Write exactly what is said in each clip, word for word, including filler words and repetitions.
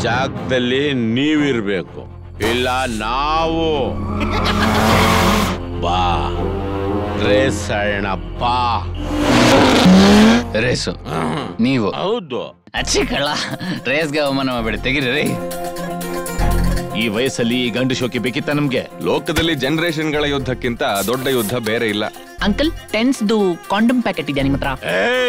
ಜಾಗದಲ್ಲಿ ನೀವಿರ್ಬೇಕು, ಇಲ್ಲ ನಾವು. ಬಾ ರೇಸ್ ಆಡೋಣ ಬಾ. ರೇಸು ನೀವು? ಹೌದು. ಅಚ್ಚಿ ಕಳ್ಳ, ರೇಸ್ಗೆ ಅವಮಾನ ಮಾಡಬೇಡಿ, ತೆಗಿರಿ. ಈ ವಯಸ್ಸಲ್ಲಿ ಗಂಡು ಶೋಕಿ ಬೇಕಿತ್ತ ನಮ್ಗೆ? ಲೋಕದಲ್ಲಿ ಜನರೇಷನ್ಗಳ ಯುದ್ಧಕ್ಕಿಂತ ದೊಡ್ಡ ಯುದ್ಧ ಬೇರೆ ಇಲ್ಲ. ಅಂಕಲ್, ಟೆನ್ಸ್ದು ಕಾಂಡಮ್ ಪ್ಯಾಕೆಟ್ ಇದೆಯಾ ನಿಮ್ಮ ಹತ್ರ?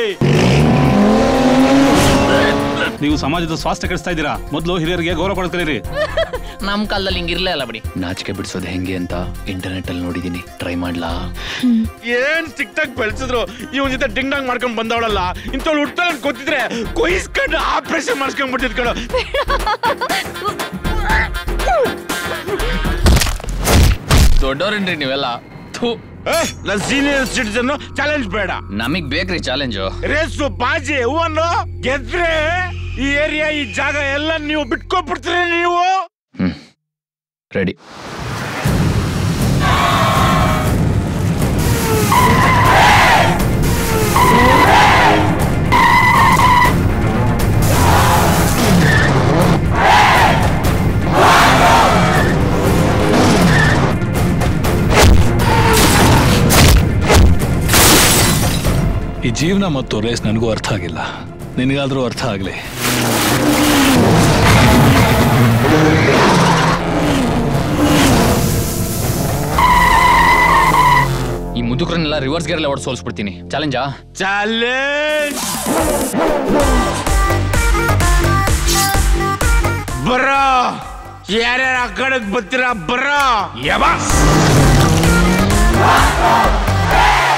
ನೀವು ಸಮಾಜದ ಸ್ವಾಸ್ಥ್ಯ ಕೆಡಿಸ್ತಾ ಇದ್ದೀರಾ. ಮೊದಲು ಹಿರಿಯರಿಗೆ ಗೌರವ ಕೊಡ್ತೀರಿ. ನಮ್ ಕಾಲದಲ್ಲಿ ಹಿಂಗಿರ್ಲೇ ಅಲ್ಲ ಬಿಡಿ. ನಾಚಿಕೆ ಬಿಡಿಸೋದು ಹೆಂಗೆ ಅಂತ ಇಂಟರ್ನೆಟ್ ಅಲ್ಲಿ ನೋಡಿದೀನಿ, ಟ್ರೈ ಮಾಡ್ಲಾ? ಏನ್ ಸಿಕ್ತಾಗ ಬೆಳೆಸಿದ್ರು ಇವನ್ ಜೊತೆ ಡಿಂಗ್ ಡಾಂಗ್ ಮಾಡ್ಕೊಂಡ್ ಬಂದವಳಲ್ಲ. ಇಂಥವ್ಳು ಹುಡ್ತಾಳ ಅಂತ ಗೊತ್ತಿದ್ರೆ ಕೊಯ್ಸ್ಕೊಂಡು ಆಪರೇಷನ್ ಮಾಡಿಸ್ಕೊಂಡ್ ಬಿಟ್ಟಿದ್ ಕಣ. ದೊಡ್ಡವ್ರೇನ್ರಿ ನೀವೆಲ್ಲ? ನನ್ ಸೀನಿಯರ್ ಸಿಟಿಜನ್ ಚಾಲೆಂಜ್ ಬೇಡ. ನಮಗ್ ಬೇಕ್ರಿ ಚಾಲೆಂಜು. ರೇಸು ಬಾಜಿ ಹೂವನ್ನು ಗೆದ್ರೆ ಈ ಏರಿಯಾ ಈ ಜಾಗ ಎಲ್ಲ ನೀವು ಬಿಟ್ಕೊಬಿಡ್ತೀರಿ ನೀವು. ಹ್ಮ್ ರೆಡಿ. ಈ ಜೀವನ ಮತ್ತು ರೇಸ್ ನನಗೂ ಅರ್ಥ ಆಗಿಲ್ಲ, ನಿನಗಾದ್ರೂ ಅರ್ಥ ಆಗ್ಲಿ. ಈ ಮುದುಕರನ್ನೆಲ್ಲ ರಿವರ್ಸ್ ಗೇರ್ ಓಡ್ ಸೋಲ್ಸ್ಬಿಡ್ತೀನಿ. ಚಾಲೆಂಜಾ? ಚಾಲೆಂಜ್ ಬರೋ. ಯಾರ್ಯಾರ ಆ ಕಡೆಗೆ ಬರ್ತೀರಾ ಬರೋ. ಯಬಾ